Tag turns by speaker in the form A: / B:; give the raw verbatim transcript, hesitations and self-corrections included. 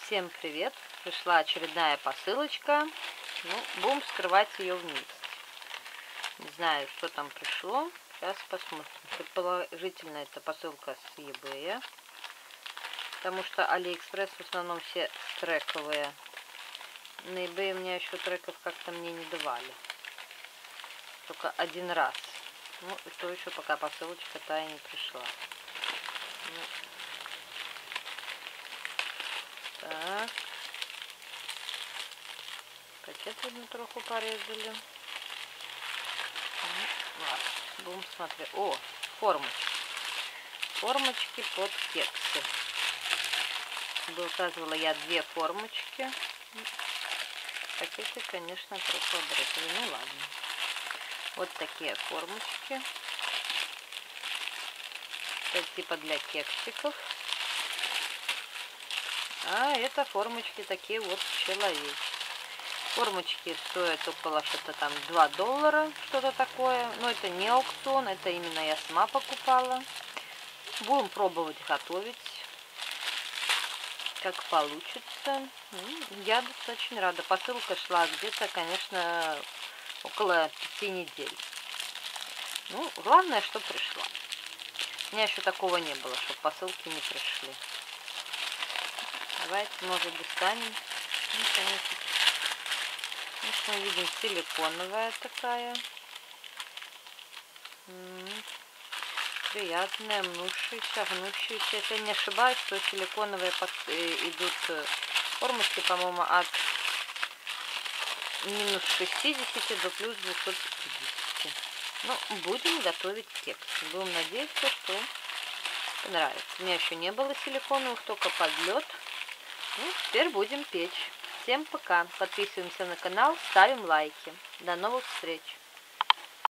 A: Всем привет! Пришла очередная посылочка. Ну, будем вскрывать ее вместе. Не знаю, что там пришло. Сейчас посмотрим. Предположительно, это посылка с eBay. Потому что AliExpress в основном все трековые. На eBay у меня еще треков как-то мне не давали. Только один раз. Ну, и то еще пока посылочка та и не пришла. Ну, так. Пакет видно троху порезали. Ну, ладно, будем смотреть. О, формочки. Формочки под кексы. Заказывала я две формочки. Пакеты, конечно, троху обрезали. Ну ладно. Вот такие формочки. Это типа для кексиков. А это формочки такие вот человеческие. Формочки стоят около что-то там два доллара, что-то такое. Но это не аукцион, это именно я сама покупала. Будем пробовать готовить, как получится. Я достаточно рада. Посылка шла где-то, конечно, около пяти недель. Ну, главное, что пришла. У меня еще такого не было, чтобы посылки не пришли. Давайте, может, достанем. Ну, конечно. Конечно, мы видим силиконовая такая. М-м-м. Приятная, мнущаяся, гнущаяся. Если я не ошибаюсь, то силиконовые идут формочки, по-моему, от минус шестидесяти до плюс двухсот пятидесяти. Ну, будем готовить кекс. Будем надеяться, что понравится. У меня еще не было силиконовых, только под лед. Ну, теперь будем печь. Всем пока. Подписываемся на канал, ставим лайки. До новых встреч.